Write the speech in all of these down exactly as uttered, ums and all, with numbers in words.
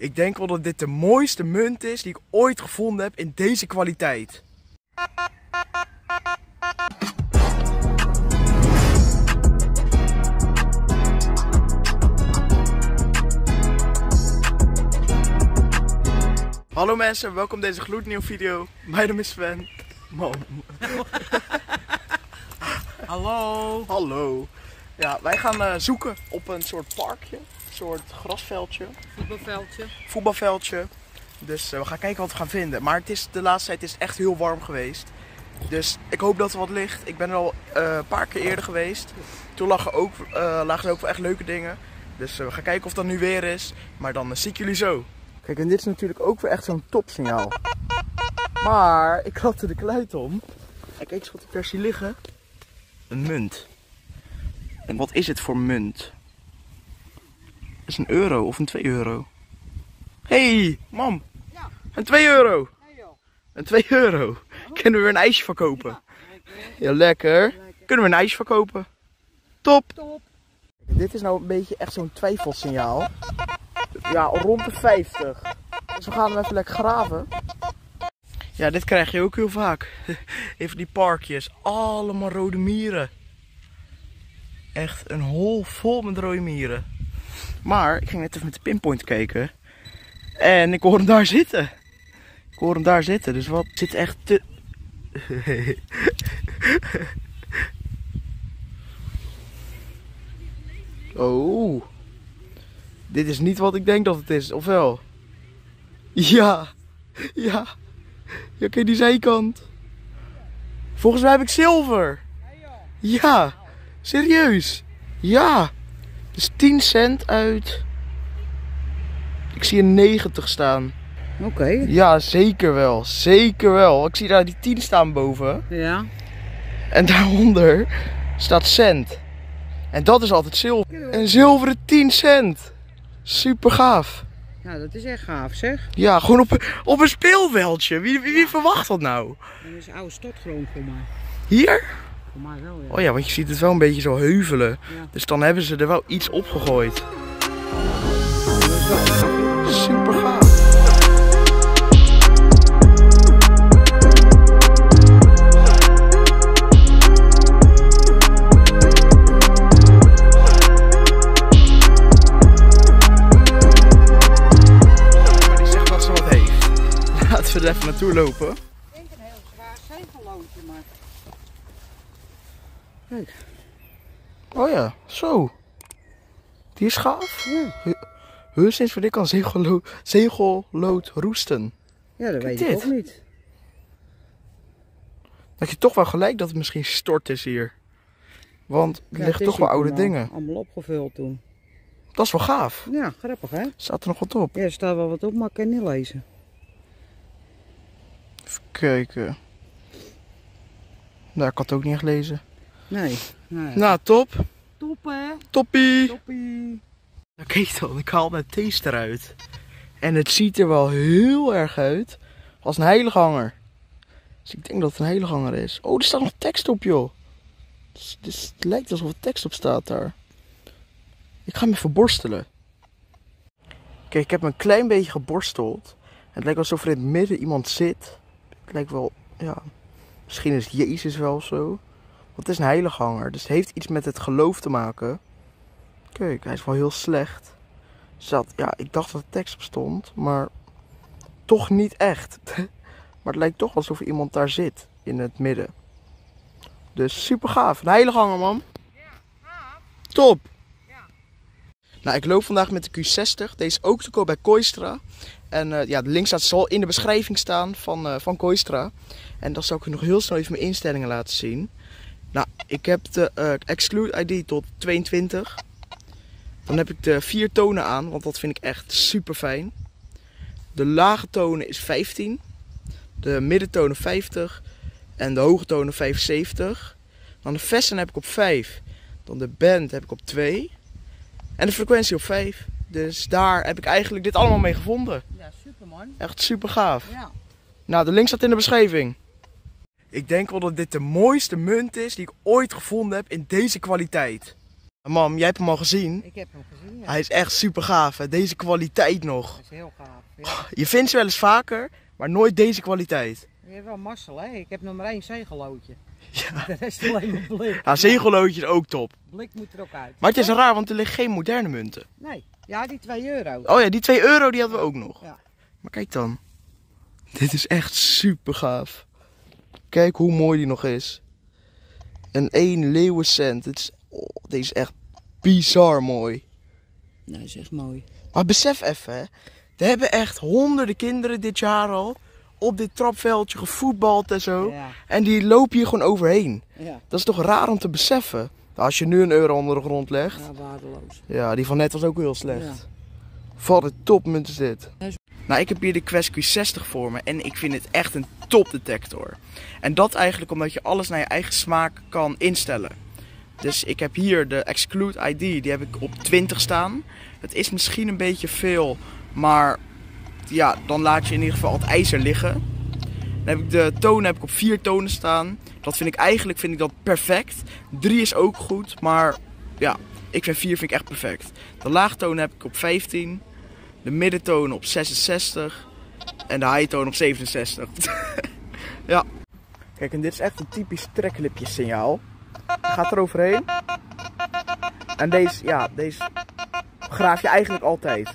Ik denk wel dat dit de mooiste munt is die ik ooit gevonden heb in deze kwaliteit. Hallo mensen, welkom bij deze gloednieuwe video. Mijn naam is Sven. Man. Hallo. Hallo. Ja, wij gaan uh, zoeken op een soort parkje, een soort grasveldje. Voetbalveldje. Voetbalveldje. Dus uh, we gaan kijken wat we gaan vinden. Maar het is, de laatste tijd is het echt heel warm geweest. Dus ik hoop dat er wat ligt. Ik ben er al uh, een paar keer eerder geweest. Toen lagen, ook, uh, lagen er ook wel echt leuke dingen. Dus uh, we gaan kijken of dat nu weer is. Maar dan uh, zie ik jullie zo. Kijk, en dit is natuurlijk ook weer echt zo'n topsignaal. Maar ik klapte de kluit om. En kijk eens wat ik daar zie liggen. Een munt. En wat is het voor munt? Is een euro of een twee euro? Hé, hey, mam. Ja. Een twee euro. Hey joh. Een twee euro. Kunnen we weer een ijsje verkopen? Ja, lekker. Ja, lekker. Lekker. Kunnen we een ijsje verkopen? Top. Top. Dit is nou een beetje echt zo'n twijfelsignaal. Ja, rond de vijftig. Dus we gaan hem even lekker graven. Ja, dit krijg je ook heel vaak. Even die parkjes. Allemaal rode mieren. Echt een hol vol met rode mieren. Maar ik ging net even met de pinpoint kijken. En ik hoor hem daar zitten. Ik hoor hem daar zitten. Dus wat zit echt te... Oh. Dit is niet wat ik denk dat het is, of wel? Ja. Ja. Ja, kijk die zijkant. Volgens mij heb ik zilver. Ja. Serieus. Ja. Dus tien cent uit... Ik zie een negentig staan. Oké. Okay. Ja, zeker wel. Zeker wel. Ik zie daar die tien staan boven. Ja. En daaronder staat cent. En dat is altijd zilver. Een zilveren tien cent. Super gaaf. Ja, dat is echt gaaf zeg. Ja, gewoon op, op een speelveldje. Wie, wie, wie verwacht dat nou? Dat is oude stadgrond voor mij. Hier? Voor mij wel, ja. Oh ja, want je ziet het wel een beetje zo heuvelen. Ja. Dus dan hebben ze er wel iets op gegooid. Super gaaf. Maar die zegt dat ze wat heeft. Laten we er even naartoe lopen. Ik denk een heel zwaar zegelloodje, maar... Kijk. Oh ja, zo. Die is gaaf. Ja. Huh, sinds wanneer kan zegellood, zegellood roesten? Ja, dat Kijk weet dit. ik ook niet. Dat je toch wel gelijk dat het misschien stort is hier. Want er Ja, liggen toch wel oude dingen. Allemaal opgevuld toen. Dat is wel gaaf. Ja, grappig hè? Staat er nog wat op? Ja, er staat wel wat op, maar ik kan niet lezen. Even kijken. Nou, ik had het ook niet echt lezen. Nee. nee. Nou, top. Top hè? Toppie. Toppie. Nou, kijk dan, ik haal mijn taste eruit. En het ziet er wel heel erg uit als een heilighanger. Dus ik denk dat het een heilighanger is. Oh, er staat nog tekst op, joh. Dus, dus het lijkt alsof er tekst op staat daar. Ik ga hem even borstelen. Kijk, ik heb hem een klein beetje geborsteld. Het lijkt alsof er in het midden iemand zit. Het lijkt wel, ja, misschien is het Jezus wel of zo. Want het is een heilighanger, dus het heeft iets met het geloof te maken. Kijk, hij is wel heel slecht. Zat, ja, ik dacht dat er tekst op stond, maar toch niet echt. Maar het lijkt toch alsof er iemand daar zit, in het midden. Dus super gaaf. Een heilighanger, man. Top. Nou, ik loop vandaag met de Q zestig. Deze is ook te koop bij Koistra. En uh, ja, de link staat, zal in de beschrijving staan van, uh, van Koistra. En dan zal ik u nog heel snel even mijn instellingen laten zien. Nou, ik heb de uh, Exclude I D tot tweeëntwintig. Dan heb ik de vier tonen aan, want dat vind ik echt super fijn. De lage tonen is vijftien. De middentonen vijftig. En de hoge tonen vijfenzeventig. Dan de vesten heb ik op vijf. Dan de band heb ik op twee. En de frequentie op vijf. Dus daar heb ik eigenlijk dit allemaal mee gevonden. Ja, super man. Echt super gaaf. Ja. Nou, de link staat in de beschrijving. Ik denk wel dat dit de mooiste munt is die ik ooit gevonden heb in deze kwaliteit. Mam, jij hebt hem al gezien. Ik heb hem gezien, ja. Hij is echt super gaaf, hè? Deze kwaliteit nog. Dat is heel gaaf. Ja. Je vindt ze wel eens vaker, maar nooit deze kwaliteit. Je hebt wel mazzel, hè. Ik heb nummer één zegelloodje. Ja. De rest alleen maar blik. Ja, zegelloodjes ook top. Blik moet er ook uit. Maar het is raar, want er liggen geen moderne munten. Nee, ja, die twee euro. Oh ja, die twee euro die hadden we ook nog. Ja. Maar kijk dan. Dit is echt super gaaf. Kijk hoe mooi die nog is. Een één leeuwencent. Het is, oh, deze is echt bizar mooi. Nee, dat is echt mooi. Maar besef even, hè. Er hebben echt honderden kinderen dit jaar al op dit trapveldje gevoetbald en zo. Ja. En die lopen hier gewoon overheen. Ja. Dat is toch raar om te beseffen. Als je nu een euro onder de grond legt. Ja, waardeloos. Ja, die van net was ook heel slecht. Ja. Wat een topmunt is dit. Nee. Nou, ik heb hier de Quest Q zestig voor me en ik vind het echt een topdetector. En dat eigenlijk omdat je alles naar je eigen smaak kan instellen. Dus ik heb hier de Exclude I D, die heb ik op twintig staan. Het is misschien een beetje veel, maar ja, dan laat je in ieder geval het ijzer liggen. Dan heb ik de tonen heb ik op vier tonen staan. Dat vind ik eigenlijk vind ik dat perfect. drie is ook goed, maar ja, ik vind vier vind ik echt perfect. De laagtonen heb ik op vijftien. De middentonen op zesenzestig. En de high-toon op zevenenzestig. Ja. Kijk, en dit is echt een typisch treklipje signaal. Je gaat er overheen. En deze, ja, deze graaf je eigenlijk altijd.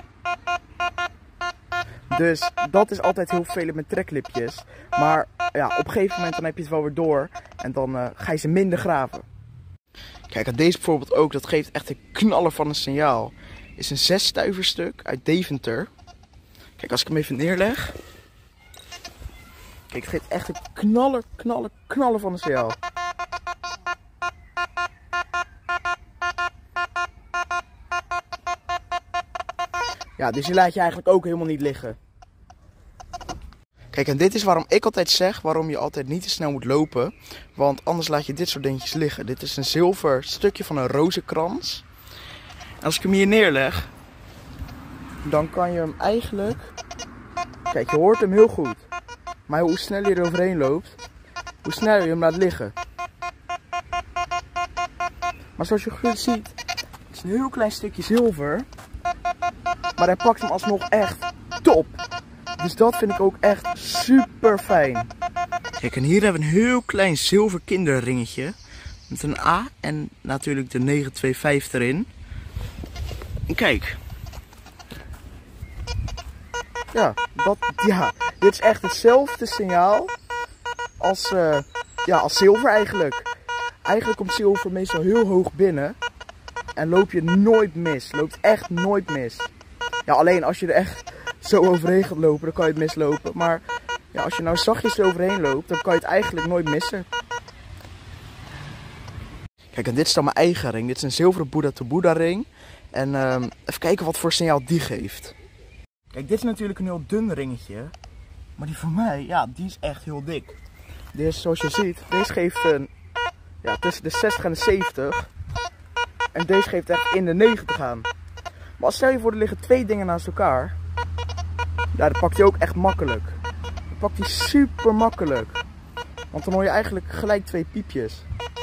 Dus dat is altijd heel vervelend met treklipjes. Maar ja, op een gegeven moment dan heb je het wel weer door. En dan uh, ga je ze minder graven. Kijk, en deze bijvoorbeeld ook. Dat geeft echt een knaller van een signaal. Is een zesstuiverstuk uit Deventer. Kijk, als ik hem even neerleg. Kijk, het geeft echt een knaller, knaller, knaller van een signaal. Ja, dus die laat je eigenlijk ook helemaal niet liggen. Kijk, en dit is waarom ik altijd zeg waarom je altijd niet te snel moet lopen. Want anders laat je dit soort dingetjes liggen. Dit is een zilver stukje van een rozenkrans. En als ik hem hier neerleg, dan kan je hem eigenlijk... Kijk, je hoort hem heel goed. Maar hoe sneller je er overheen loopt, hoe sneller je hem laat liggen. Maar zoals je goed ziet, het is een heel klein stukje zilver. Maar hij pakt hem alsnog echt top. Dus dat vind ik ook echt super fijn. Kijk, en hier hebben we een heel klein zilver kinderringetje. Met een A en natuurlijk de negen twee vijf erin. En kijk. Ja, dat, ja, dit is echt hetzelfde signaal als, uh, ja, als zilver eigenlijk. Eigenlijk komt zilver meestal heel hoog binnen. En loop je nooit mis. Loopt echt nooit mis. Ja, alleen als je er echt zo overheen gaat lopen, dan kan je het mislopen. Maar ja, als je nou zachtjes er overheen loopt, dan kan je het eigenlijk nooit missen. Kijk, en dit is dan mijn eigen ring. Dit is een zilveren Buddha to Buddha ring. En um, even kijken wat voor signaal die geeft. Kijk, dit is natuurlijk een heel dun ringetje. Maar die van mij, ja, die is echt heel dik. Dus zoals je ziet, deze geeft een, ja, tussen de zestig en de zeventig. En deze geeft echt in de negentig aan. Maar stel je voor, er liggen twee dingen naast elkaar. Ja, dan pakt hij ook echt makkelijk. Dan pakt hij super makkelijk. Want dan hoor je eigenlijk gelijk twee piepjes.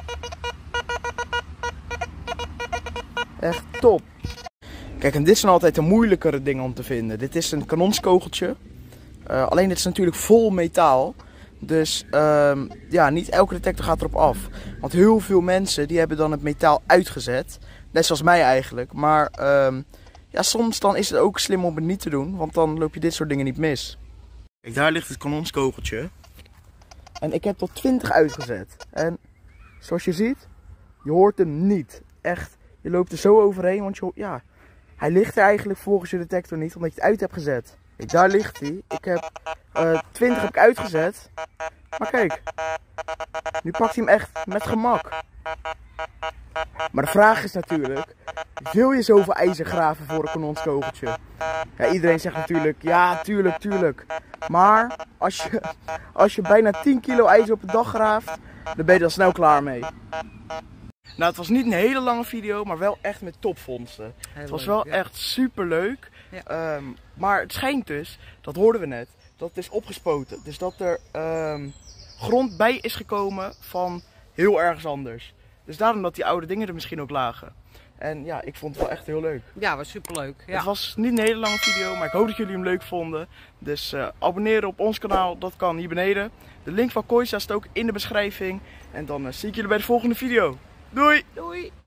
Echt top. Kijk, en dit zijn altijd de moeilijkere dingen om te vinden. Dit is een kanonskogeltje. Uh, alleen dit is natuurlijk vol metaal. Dus uh, ja, niet elke detector gaat erop af. Want heel veel mensen die hebben dan het metaal uitgezet. Net zoals mij eigenlijk. Maar uh, ja, soms dan is het ook slim om het niet te doen. Want dan loop je dit soort dingen niet mis. Kijk, daar ligt het kanonskogeltje. En ik heb tot twintig uitgezet. En zoals je ziet, je hoort hem niet. Echt, je loopt er zo overheen. Want je, ja, hij ligt er eigenlijk volgens je detector niet, omdat je het uit hebt gezet. Kijk, daar ligt hij. Ik heb uh, twintig heb ik uitgezet. Maar kijk, nu pakt hij hem echt met gemak. Maar de vraag is natuurlijk, wil je zoveel ijzer graven voor een kanonskogeltje? Ja, iedereen zegt natuurlijk, ja, tuurlijk, tuurlijk. Maar als je, als je bijna tien kilo ijzer op een dag graaft, dan ben je er snel klaar mee. Nou, het was niet een hele lange video, maar wel echt met topvondsten. Het was wel echt super leuk. Ja. Um, maar het schijnt dus, dat hoorden we net, dat het is opgespoten. Dus dat er um, grond bij is gekomen van heel ergens anders. Dus daarom dat die oude dingen er misschien ook lagen. En ja, ik vond het wel echt heel leuk. Ja, was superleuk. Ja. Het was niet een hele lange video, maar ik hoop dat jullie hem leuk vonden. Dus uh, abonneren op ons kanaal, dat kan hier beneden. De link van Kooisa staat ook in de beschrijving. En dan uh, zie ik jullie bij de volgende video. Doei! Doei!